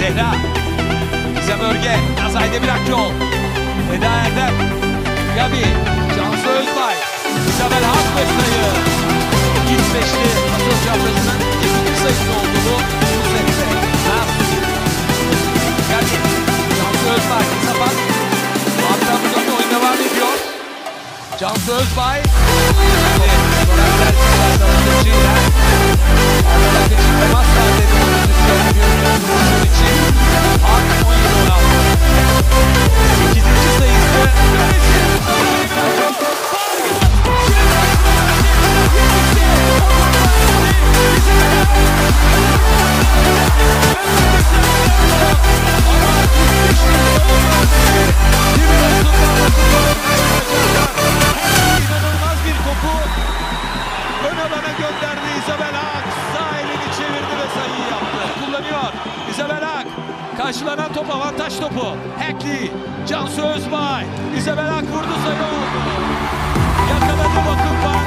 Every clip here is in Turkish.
Zehra. Gizem Örge. Nazayde bir Akyol. Eda Erdem. Gabi. Cansu Özbay. İsabel Hak ve sayı. İlk beşli Atos Çaprazı'nın ikinci sayısı oldu bu sette. Gabi. Cansu Özbay. Sapan. Arkamdan oyun devam ediyor. Cansu Özbay. Soran servis savunmacıyla. Arkadaşlar için temas vardı. Bunun için. Hak 17-16. 8. sayısı. İnanılmaz bir topu ön alana gönderdi İsabel Hak. Sağ elini çevirdi ve sayıyı yaptı. Kullanıyor İsabel Hak. Karşılanan top avantaj topu. Hackley, Cansu Özbay. İsabel Hak vurdu, sayı oldu. Yakaladı Vakıfbank.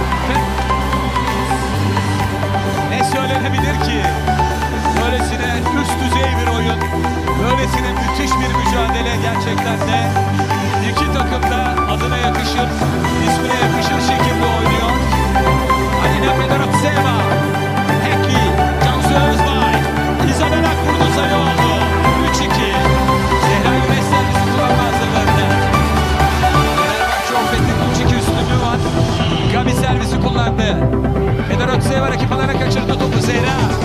Ne söylenebilir ki? Böylesine üst düzey bir oyun. Böylesine müthiş bir mücadele gerçekten de. İki takım da adına yakışır, ismine yakışır şekilde oynuyor. Alina Fedorovtseva, Hackley, Cansu Özbay, İsabel Hak vurdu, sayı oldu. 3-2. Zehra Güneş servisi kullanma hazırlarında. Fenerbahçe Opet'in 3-2 üstünlüğü var. Gabi servisi kullandı. Fedorovtseva rakip alana kaçırdı topu. Zehra.